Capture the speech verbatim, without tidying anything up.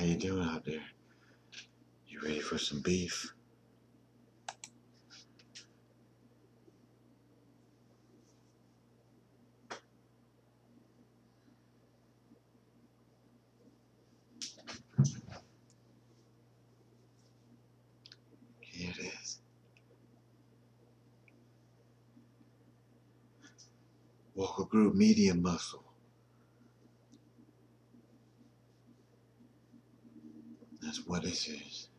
How you doing out there? You ready for some beef? Here it is. Walker Group medium muscle. That's what this is.